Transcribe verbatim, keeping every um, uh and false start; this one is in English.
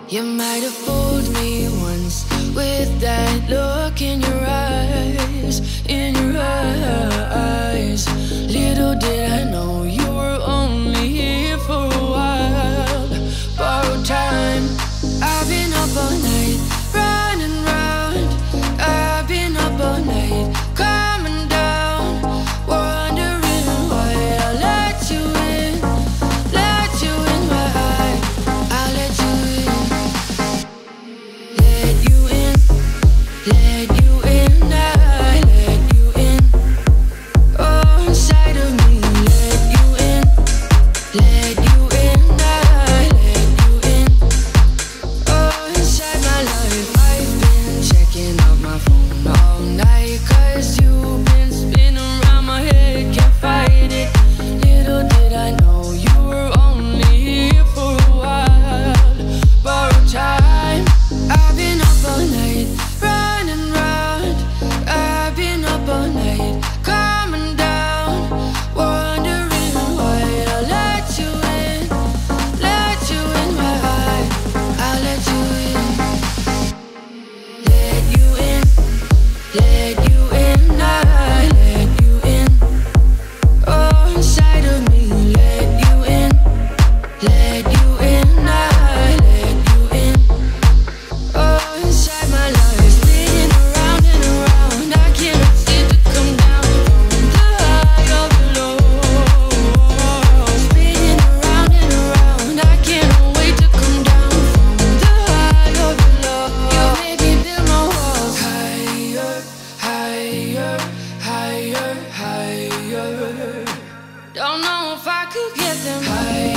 You might have fooled me once with that look in your eyes, in your eyes. Little did I know you were only here for a while. Borrowed time. I've been up all night, running round. I've been up all night, coming down, wondering why I let you in, let you in my eye. I'll let you in, let you in, let you in, I let you in. Oh, inside of me, let you in, let you in, I let you in. Oh, inside my life, I've been checking out my phone all night, 'cause you've been spinning around my head, can't fight it. Little did I know you were only here for a while. Borrowed time. I've been up all night, running round. I've been up all night, coming down, wondering why I let you in, let you in my eye. I'll let you in, let you in, let you in, I let you in. Oh, inside of me, let you in, let you in, I let you in. Oh, inside my life, spinning around and around. I cannot seem to come down from the high of the low. Spinning around and around. I cannot wait to come down from the high of the low. You made me build my walls higher, higher, higher, higher. Don't know if I could get them higher.